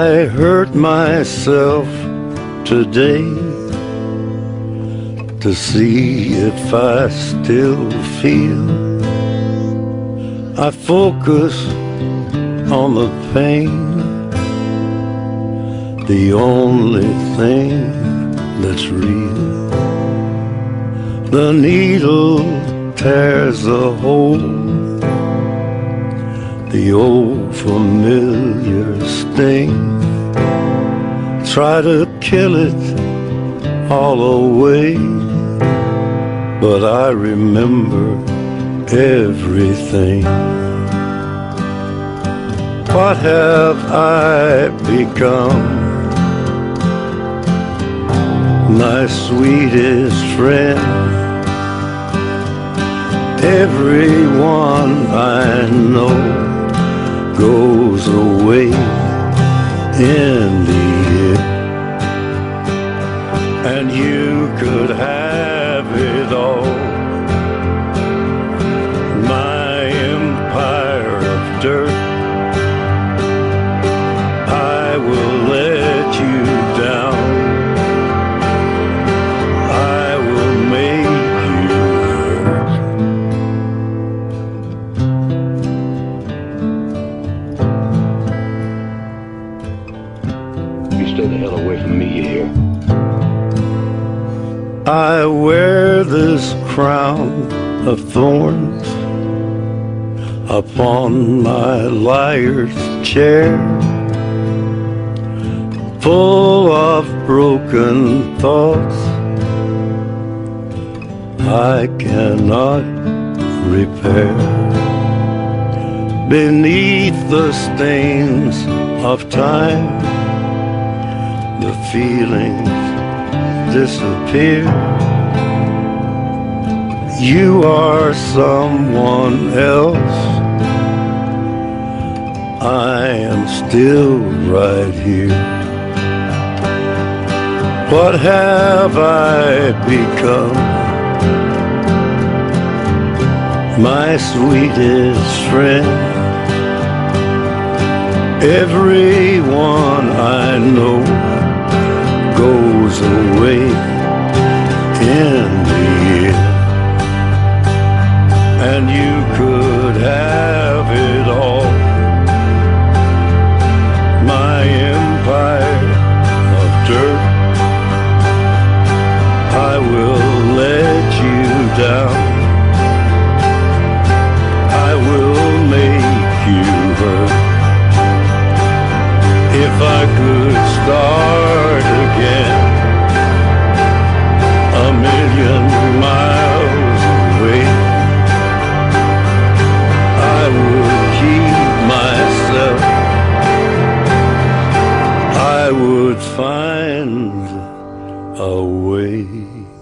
I hurt myself today to see if I still feel. I focus on the pain, the only thing that's real. The needle tears a hole, the old familiar sting. Try to kill it all away, but I remember everything. What have I become? My sweetest friend. Everyone I know goes away in the end, and you could have it all. My empire of dirt, I will let you down. I will make you hurt. You stay the hell away from me, you hear? I wear this crown of thorns upon my liar's chair, full of broken thoughts I cannot repair. Beneath the stains of time, the feelings disappear. You are someone else, I am still right here. What have I become? My sweetest friend. Everyone I know goes away in the end, and you could have it all. My empire of dirt, I will let you down. I will make you hurt. If I could start again, a million miles away, I would keep myself. I would find a way.